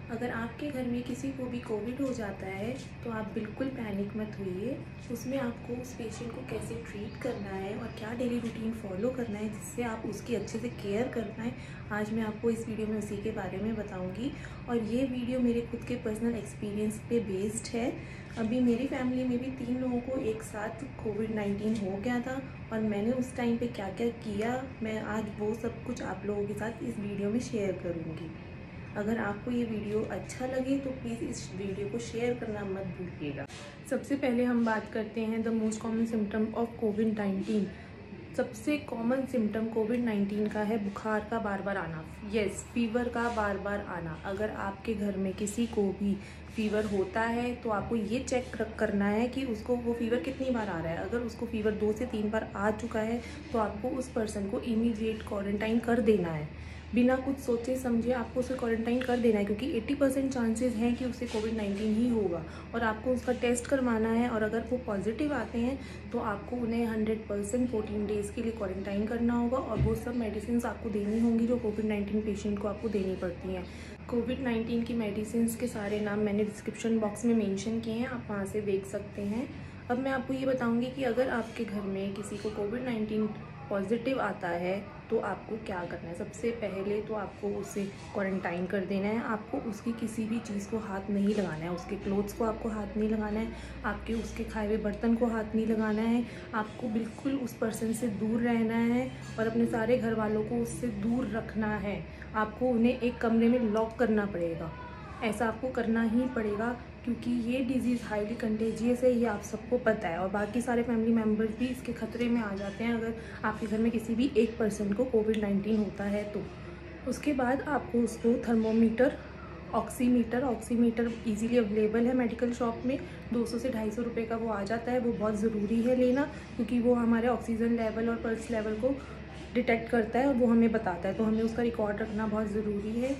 अगर आपके घर में किसी को भी कोविड हो जाता है तो आप बिल्कुल पैनिक मत होइए। उसमें आपको उस पेशेंट को कैसे ट्रीट करना है और क्या डेली रूटीन फॉलो करना है जिससे आप उसकी अच्छे से केयर कर पाएँ, आज मैं आपको इस वीडियो में उसी के बारे में बताऊंगी। और ये वीडियो मेरे खुद के पर्सनल एक्सपीरियंस पे बेस्ड है। अभी मेरी फैमिली में भी 3 लोगों को एक साथ कोविड-19 हो गया था और मैंने उस टाइम पे क्या क्या किया, मैं आज वो सब कुछ आप लोगों के साथ इस वीडियो में शेयर करूँगी। अगर आपको ये वीडियो अच्छा लगे तो प्लीज़ इस वीडियो को शेयर करना मत भूलिएगा। सबसे पहले हम बात करते हैं the most common symptom of कोविड-19। सबसे कॉमन सिम्टम कोविड-19 का है बुखार का बार बार आना। यस, फीवर का बार बार आना। अगर आपके घर में किसी को भी फीवर होता है तो आपको ये चेक करना है कि उसको वो फीवर कितनी बार आ रहा है। अगर उसको फीवर 2 से 3 बार आ चुका है तो आपको उस पर्सन को इमीडिएट क्वारंटाइन कर देना है। बिना कुछ सोचे समझे आपको उसे क्वारंटाइन कर देना है, क्योंकि 80% चांसेस हैं कि उसे कोविड-19 ही होगा और आपको उसका टेस्ट करवाना है। और अगर वो पॉजिटिव आते हैं तो आपको उन्हें 100% 14 डेज़ के लिए क्वारंटाइन करना होगा और वो सब मेडिसिन आपको देनी होंगी जो कोविड-19 पेशेंट को आपको देनी पड़ती हैं। कोविड-19 की मेडिसिन के सारे नाम मैंने डिस्क्रिप्शन बॉक्स में मेंशन किए हैं, आप वहाँ से देख सकते हैं। अब मैं आपको ये बताऊंगी कि अगर आपके घर में किसी को कोविड-19 पॉजिटिव आता है तो आपको क्या करना है। सबसे पहले तो आपको उसे क्वारंटाइन कर देना है। आपको उसकी किसी भी चीज़ को हाथ नहीं लगाना है, उसके क्लोथ्स को आपको हाथ नहीं लगाना है, आपके उसके खाए हुए बर्तन को हाथ नहीं लगाना है। आपको बिल्कुल उस पर्सन से दूर रहना है और अपने सारे घर वालों को उससे दूर रखना है। आपको उन्हें एक कमरे में लॉक करना पड़ेगा, ऐसा आपको करना ही पड़ेगा, क्योंकि ये डिज़ीज़ हाईली कंटेजियस है, ये आप सबको पता है। और बाकी सारे फैमिली मेम्बर्स भी इसके खतरे में आ जाते हैं अगर आपके घर में किसी भी एक पर्सन को कोविड-19 होता है तो। उसके बाद आपको उसको थर्मोमीटर, ऑक्सीमीटर इजीली अवेलेबल है मेडिकल शॉप में। 200 से 250 रुपये का वो आ जाता है। वो बहुत ज़रूरी है लेना, क्योंकि वो हमारे ऑक्सीजन लेवल और पल्स लेवल को डिटेक्ट करता है और वो हमें बताता है, तो हमें उसका रिकॉर्ड रखना बहुत ज़रूरी है।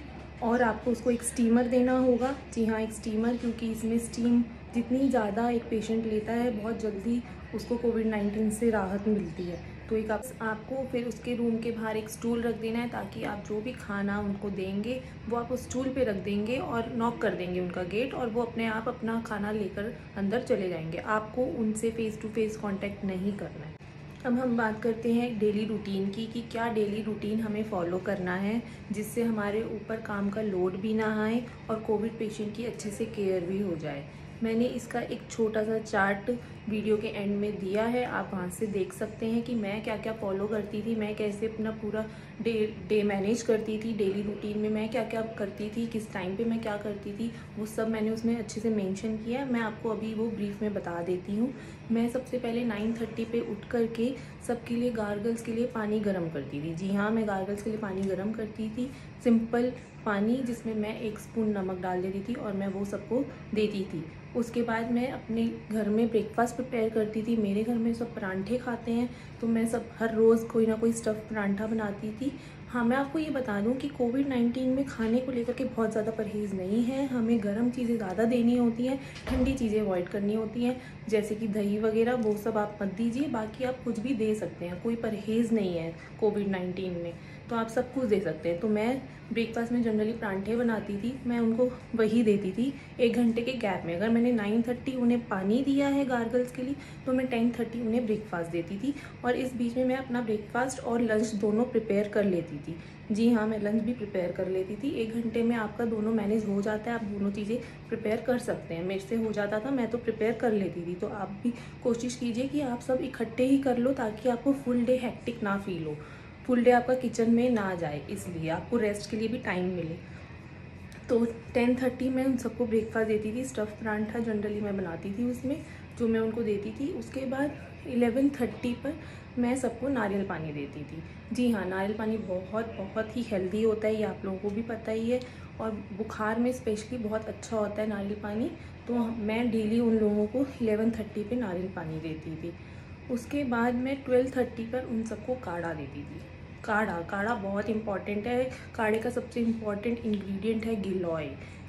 और आपको उसको एक स्टीमर देना होगा। जी हाँ, एक स्टीमर, क्योंकि इसमें स्टीम जितनी ज़्यादा एक पेशेंट लेता है बहुत जल्दी उसको कोविड-19 से राहत मिलती है। तो एक आपको फिर उसके रूम के बाहर एक स्टूल रख देना है, ताकि आप जो भी खाना उनको देंगे वो आप उस स्टूल पे रख देंगे और नॉक कर देंगे उनका गेट, और वो अपने आप अपना खाना लेकर अंदर चले जाएंगे। आपको उनसे फ़ेस टू फेस कॉन्टैक्ट नहीं करना है। अब हम बात करते हैं डेली रूटीन की, कि क्या डेली रूटीन हमें फॉलो करना है जिससे हमारे ऊपर काम का लोड भी ना आए और कोविड पेशेंट की अच्छे से केयर भी हो जाए। मैंने इसका एक छोटा सा चार्ट वीडियो के एंड में दिया है, आप वहाँ से देख सकते हैं कि मैं क्या क्या फॉलो करती थी, मैं कैसे अपना पूरा डे मैनेज करती थी। डेली रूटीन में मैं क्या क्या करती थी, किस टाइम पे मैं क्या करती थी, वो सब मैंने उसमें अच्छे से मेंशन किया है। मैं आपको अभी वो ब्रीफ में बता देती हूँ। मैं सबसे पहले 9:30 पे उठ करके सबके लिए गार्गल्स के लिए पानी गर्म करती थी। जी हाँ, मैं गार्गल्स के लिए पानी गर्म करती थी। सिंपल पानी जिसमें मैं 1 स्पून नमक डाल देती थी और मैं वो सबको देती थी। उसके बाद मैं अपने घर में ब्रेकफास्ट प्रिपेयर करती थी। मेरे घर में सब परांठे खाते हैं, तो मैं सब हर रोज़ कोई ना कोई स्टफ़ परांठा बनाती थी। हाँ, मैं आपको ये बता दूं कि कोविड-19 में खाने को लेकर के बहुत ज़्यादा परहेज़ नहीं है। हमें गर्म चीज़ें ज़्यादा देनी होती हैं, ठंडी चीज़ें अवॉइड करनी होती हैं, जैसे कि दही वगैरह, वो सब आप मत दीजिए। बाकी आप कुछ भी दे सकते हैं, कोई परहेज़ नहीं है कोविड-19 में, तो आप सब कुछ दे सकते हैं। तो मैं ब्रेकफास्ट में जनरली परांठे बनाती थी, मैं उनको वही देती थी 1 घंटे के गैप में। अगर मैंने 9:30 उन्हें पानी दिया है गार्गल्स के लिए तो मैं 10:30 उन्हें ब्रेकफास्ट देती थी, और इस बीच में मैं अपना ब्रेकफास्ट और लंच दोनों प्रिपेयर कर लेती थी। जी हाँ, मैं लंच भी प्रिपेयर कर लेती थी। 1 घंटे में आपका दोनों मैनेज हो जाता है, आप दोनों चीज़ें प्रिपेयर कर सकते हैं। मेरे से हो जाता था, मैं तो प्रिपेयर कर लेती थी। तो आप भी कोशिश कीजिए कि आप सब इकट्ठे ही कर लो, ताकि आपको फुल डे हेक्टिक ना फील हो, फुल डे आपका किचन में ना जाए, इसलिए आपको रेस्ट के लिए भी टाइम मिले। तो 10:30 में उन सबको ब्रेकफास्ट देती थी। स्टफ़ परांठा जनरली मैं बनाती थी उसमें, जो मैं उनको देती थी। उसके बाद 11:30 पर मैं सबको नारियल पानी देती थी। जी हाँ, नारियल पानी बहुत बहुत ही हेल्दी होता है, ये आप लोगों को भी पता ही है, और बुखार में स्पेशली बहुत अच्छा होता है नारियल पानी। तो मैं डेली उन लोगों को 11:30 पे नारियल पानी देती थी। उसके बाद मैं 12:30 पर उन सबको काढ़ा देती थी। काढ़ा बहुत इंपॉर्टेंट है। काढ़े का सबसे इम्पॉर्टेंट इंग्रेडिएंट है गिलोय।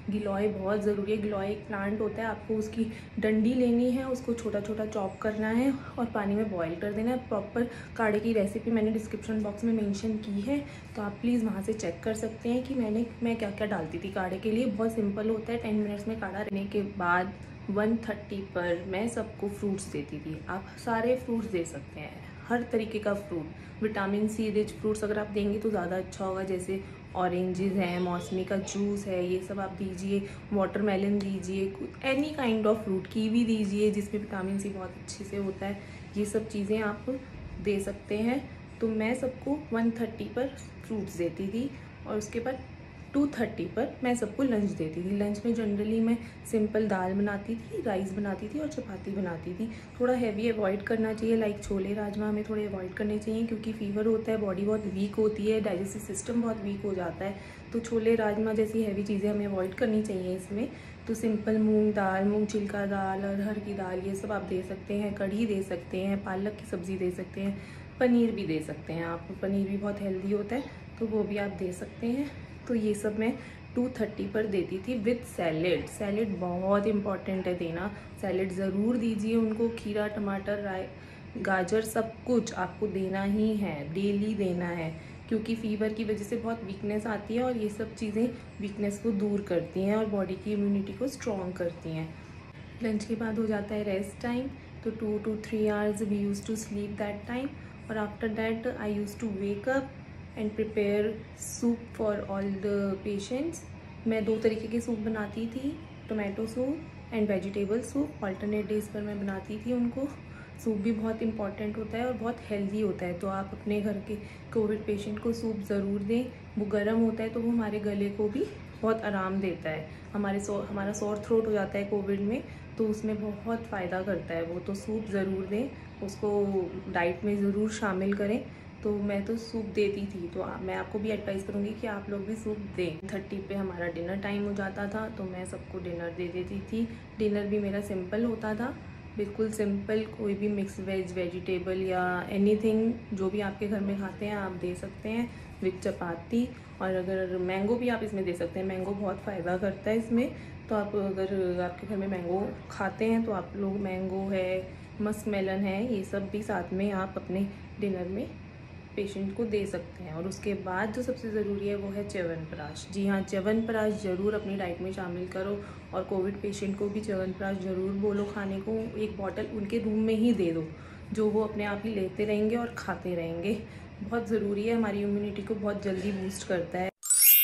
गिलोय बहुत ज़रूरी है। गिलोय एक प्लांट होता है, आपको उसकी डंडी लेनी है, उसको छोटा छोटा चॉप करना है और पानी में बॉईल कर देना है। प्रॉपर काढ़े की रेसिपी मैंने डिस्क्रिप्शन बॉक्स में मेंशन की है, तो आप प्लीज़ वहाँ से चेक कर सकते हैं कि मैं क्या क्या डालती थी काढ़े के लिए। बहुत सिंपल होता है, 10 मिनट्स में काढ़ा रहने के बाद 1:30 पर मैं सबको फ्रूट्स देती थी। आप सारे फ्रूट्स दे सकते हैं, हर तरीके का fruit, vitamin C rich fruits अगर आप देंगे तो ज़्यादा अच्छा होगा। जैसे ऑरेंजेस हैं, मौसमी का जूस है, ये सब आप दीजिए। वाटरमेलन दीजिए, any kind of fruit, kiwi दीजिए जिसमें विटामिन सी बहुत अच्छे से होता है। ये सब चीज़ें आप दे सकते हैं। तो मैं सबको 1:30 पर फ्रूट्स देती थी और उसके बाद 2:30 पर मैं सबको लंच देती थी। लंच में जनरली मैं सिंपल दाल बनाती थी, राइस बनाती थी और चपाती बनाती थी। थोड़ा हैवी अवॉइड करना चाहिए, लाइक छोले राजमा हमें थोड़े अवॉइड करने चाहिए क्योंकि फीवर होता है, बॉडी बहुत वीक होती है, डाइजेस्टिव सिस्टम बहुत वीक हो जाता है। तो छोले राजमा जैसी हैवी चीज़ें हमें अवॉइड करनी चाहिए इसमें। तो सिंपल मूंग दाल, मूंग छिलका दाल, अरहर की दाल, ये सब आप दे सकते हैं। कढ़ी दे सकते हैं, पालक की सब्ज़ी दे सकते हैं, पनीर भी दे सकते हैं आप। पनीर भी बहुत हेल्दी होता है, तो वो भी आप दे सकते हैं। तो ये सब मैं 2:30 पर देती थी विथ सैलेड। सैलेड बहुत इंपॉर्टेंट है देना, सैलेड ज़रूर दीजिए उनको। खीरा, टमाटर, राय, गाजर, सब कुछ आपको देना ही है, डेली देना है, क्योंकि फ़ीवर की वजह से बहुत वीकनेस आती है और ये सब चीज़ें वीकनेस को दूर करती हैं और बॉडी की इम्यूनिटी को स्ट्रॉन्ग करती हैं। लंच के बाद हो जाता है रेस्ट टाइम, तो 2 to 3 hours we use to sleep that time. और after that I use to wake up and prepare soup for all the patients. मैं 2 तरीके के सूप बनाती थी, tomato soup and vegetable soup. Alternate days पर मैं बनाती थी उनको। सूप भी बहुत इंपॉर्टेंट होता है और बहुत हेल्दी होता है, तो आप अपने घर के कोविड पेशेंट को सूप ज़रूर दें। वो गर्म होता है तो वो हमारे गले को भी बहुत आराम देता है। हमारा सॉर थ्रोट हो जाता है कोविड में, तो उसमें बहुत फ़ायदा करता है वो। तो सूप ज़रूर दें, उसको डाइट में ज़रूर शामिल करें। तो मैं तो सूप देती थी, तो मैं आपको भी एडवाइस करूँगी कि आप लोग भी सूप दें। 30 पे हमारा डिनर टाइम हो जाता था, तो मैं सबको डिनर दे देती थी। डिनर भी मेरा सिंपल होता था, बिल्कुल सिंपल। कोई भी मिक्स वेज, वेजिटेबल या एनीथिंग जो भी आपके घर में खाते हैं आप दे सकते हैं विथ चपाती। और अगर मैंगो भी आप इसमें दे सकते हैं, मैंगो बहुत फ़ायदा करता है इसमें। तो आप अगर आपके घर में मैंगो खाते हैं तो आप लोग मैंगो है, मस्क मेलन है, ये सब भी साथ में आप अपने डिनर में पेशेंट को दे सकते हैं। और उसके बाद जो सबसे ज़रूरी है वो है च्यवनप्राश। जी हाँ, च्यवनप्राश ज़रूर अपनी डाइट में शामिल करो और कोविड पेशेंट को भी च्यवनप्राश ज़रूर बोलो खाने को। एक बॉटल उनके रूम में ही दे दो, जो वो अपने आप ही लेते रहेंगे और खाते रहेंगे। बहुत ज़रूरी है, हमारी इम्यूनिटी को बहुत जल्दी बूस्ट करता है।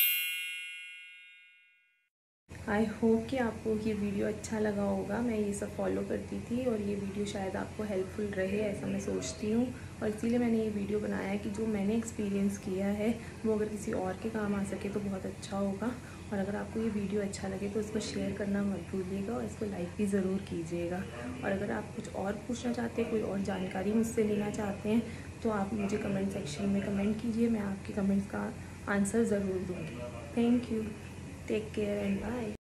आई होप कि आपको ये वीडियो अच्छा लगा होगा। मैं ये सब फॉलो करती थी और ये वीडियो शायद आपको हेल्पफुल रहे, ऐसा मैं सोचती हूँ। और इसीलिए मैंने ये वीडियो बनाया है कि जो मैंने एक्सपीरियंस किया है वो अगर किसी और के काम आ सके तो बहुत अच्छा होगा। और अगर आपको ये वीडियो अच्छा लगे तो इसको शेयर करना मत भूलिएगा और इसको लाइक भी ज़रूर कीजिएगा। और अगर आप कुछ और पूछना चाहते हैं, कोई और जानकारी मुझसे लेना चाहते हैं, तो आप मुझे कमेंट सेक्शन में कमेंट कीजिए, मैं आपके कमेंट्स का आंसर ज़रूर दूँगी। Thank you, take care and bye.